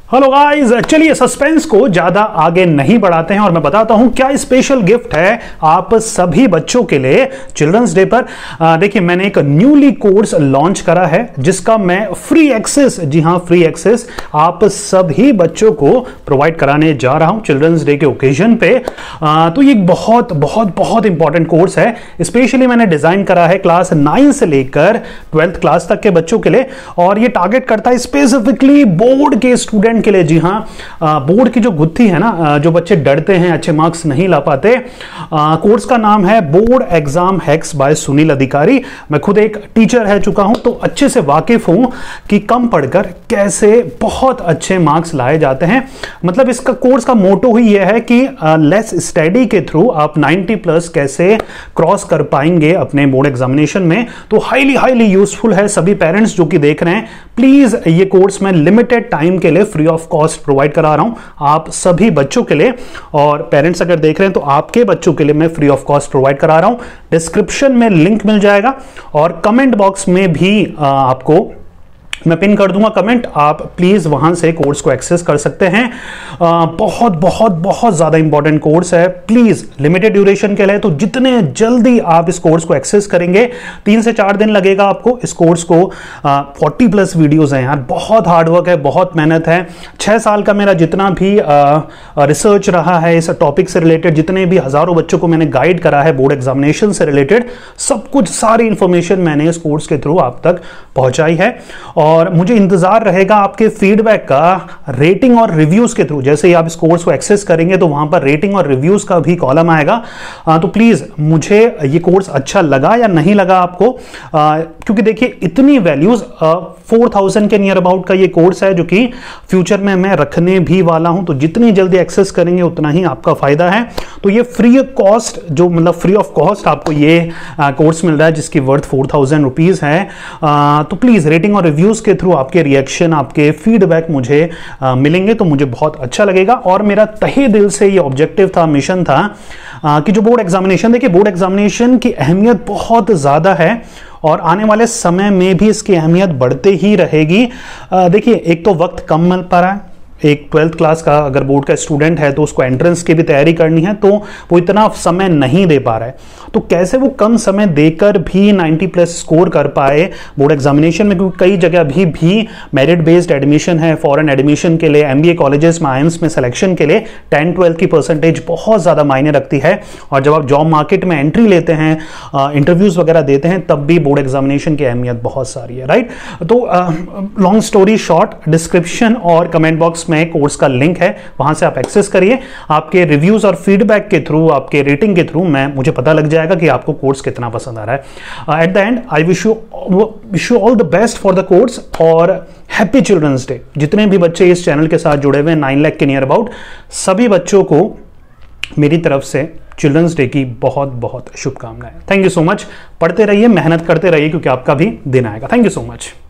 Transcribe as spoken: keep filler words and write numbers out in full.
Hello guys, चलिए suspense को ज्यादा आगे नहीं बढ़ाते हैं और मैं बताता हूं क्या स्पेशल गिफ्ट है आप सभी बच्चों के लिए चिल्ड्रंस डे पर। देखिए, मैंने एक न्यूली कोर्स लॉन्च करा है जिसका मैं फ्री एक्सेस, जी हां फ्री एक्सेस आप सभी बच्चों को प्रोवाइड कराने जा रहा हूं चिल्ड्रंस डे के ओकेजन पे। आ, तो ये बहुत बहुत बहुत इंपॉर्टेंट कोर्स है। स्पेशली मैंने डिजाइन करा है क्लास नाइन से लेकर ट्वेल्थ क्लास तक के बच्चों के लिए और ये टारगेट करता है स्पेसिफिकली बोर्ड के स्टूडेंट के लिए। जी हां, बोर्ड की जो गुत्थी है ना, जो बच्चे डरते हैं, अच्छे मार्क्स नहीं ला पाते। कोर्स का नाम है board exam hacks by Sunil Adhikari. मैं खुद एक टीचर रह चुका हूं तो अच्छे से वाकिफ हूं कि कम पढ़कर कैसे बहुत अच्छे मार्क्स लाए जाते हैं। मतलब इसका कोर्स का मोटो ही यह है कि लेस स्टडी के थ्रू आप नाइंटी प्लस कैसे क्रॉस कर पाएंगे अपने बोर्ड एग्जामिनेशन में। तो हाईली हाईली यूजफुल है। सभी पेरेंट्स जो कि देख रहे हैं, प्लीज ये कोर्स मैं लिमिटेड टाइम के लिए फ्री ऑफ कॉस्ट प्रोवाइड करा रहा हूं आप सभी बच्चों के लिए। और पेरेंट्स अगर देख रहे हैं तो आपके बच्चों के लिए मैं फ्री ऑफ कॉस्ट प्रोवाइड करा रहा हूं। डिस्क्रिप्शन में लिंक मिल जाएगा और कमेंट बॉक्स में भी आपको मैं पिन कर दूंगा कमेंट, आप प्लीज वहां से कोर्स को एक्सेस कर सकते हैं। आ, बहुत बहुत बहुत ज्यादा इंपॉर्टेंट कोर्स है। प्लीज लिमिटेड ड्यूरेशन के लिए, तो जितने जल्दी आप इस कोर्स को एक्सेस करेंगे, तीन से चार दिन लगेगा आपको इस कोर्स को। फोर्टी प्लस वीडियोस हैं यार, बहुत हार्डवर्क है, बहुत मेहनत है। छह साल का मेरा जितना भी रिसर्च रहा है इस टॉपिक से रिलेटेड, जितने भी हजारों बच्चों को मैंने गाइड करा है बोर्ड एग्जामिनेशन से रिलेटेड, सब कुछ सारी इंफॉर्मेशन मैंने इस कोर्स के थ्रू आप तक पहुंचाई है। और मुझे इंतजार रहेगा आपके फीडबैक का रेटिंग और रिव्यूज के थ्रू। जैसे ही आप इस कोर्स को एक्सेस करेंगे तो वहां पर रेटिंग और रिव्यूज का भी कॉलम आएगा। आ, तो प्लीज मुझे ये कोर्स अच्छा लगा या नहीं लगा आपको, आ, क्योंकि देखिए इतनी वैल्यूज, फोर थाउजेंड के नियर अबाउट का ये कोर्स है जो कि फ्यूचर में मैं रखने भी वाला हूं। तो जितनी जल्दी एक्सेस करेंगे उतना ही आपका फायदा है। तो ये फ्री कॉस्ट, जो मतलब फ्री ऑफ कॉस्ट आपको ये आ, कोर्स मिल रहा है जिसकी वर्थ फोर थाउजेंड रुपीज है। आ, तो प्लीज रेटिंग और रिव्यूज के थ्रू आपके रिएक्शन, आपके फीडबैक मुझे आ, मिलेंगे तो मुझे बहुत अच्छा लगेगा। और मेरा तहे दिल से ये ऑब्जेक्टिव था, मिशन था आ, कि जो बोर्ड एग्जामिनेशन, देखिए बोर्ड एग्जामिनेशन की अहमियत बहुत ज्यादा है और आने वाले समय में भी इसकी अहमियत बढ़ते ही रहेगी। देखिए, एक तो वक्त कम मिल पा रहा है। एक ट्वेल्थ क्लास का अगर बोर्ड का स्टूडेंट है तो उसको एंट्रेंस की भी तैयारी करनी है, तो वो इतना समय नहीं दे पा रहा है। तो कैसे वो कम समय देकर भी नाइंटी प्लस स्कोर कर पाए बोर्ड एग्जामिनेशन में, क्योंकि कई जगह भी भी मेरिट बेस्ड एडमिशन है। फॉरेन एडमिशन के लिए, एमबीए कॉलेजेस में, आईएम्स में सिलेक्शन के लिए टेन ट्वेल्थ की परसेंटेज बहुत ज्यादा मायने रखती है। और जब आप जॉब मार्केट में एंट्री लेते हैं, इंटरव्यूज वगैरह देते हैं, तब भी बोर्ड एग्जामिनेशन की अहमियत बहुत सारी है, राइट। तो लॉन्ग स्टोरी शॉर्ट, डिस्क्रिप्शन और कमेंट बॉक्स में कोर्स का लिंक है, वहां से आप एक्सेस करिए। आपके रिव्यूज और फीडबैक के थ्रू, आपके रेटिंग के थ्रू मैं मुझे पता लग जाएगा कि आपको कोर्स कितना पसंद आ रहा है। At the end I wish you wish you all the best for the course और हैप्पी चिल्ड्रंस डे। जितने भी बच्चे इस चैनल के साथ जुड़े हुए हैं, नाइन लाख के नियर अबाउट, सभी बच्चों को मेरी तरफ से चिल्ड्रंस डे की बहुत बहुत शुभकामनाएं। Thank you so much. पढ़ते रहिए, मेहनत करते रहिए, क्योंकि आपका भी दिन आएगा। Thank you so much.